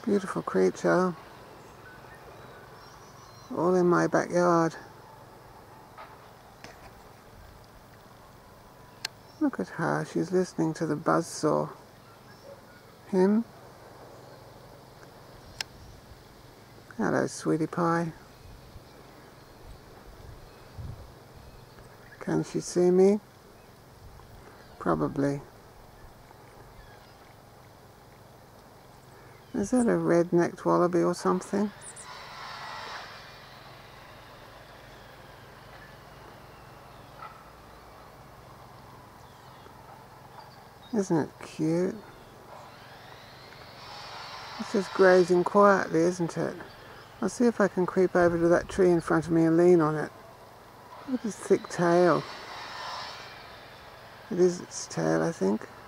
Beautiful creature. All in my backyard. Look at her, she's listening to the buzzsaw. Him? Hello, sweetie pie. Can she see me? Probably. Is that a red-necked wallaby or something? Isn't it cute? It's just grazing quietly, isn't it? I'll see if I can creep over to that tree in front of me and lean on it. Look at his thick tail. It is its tail, I think.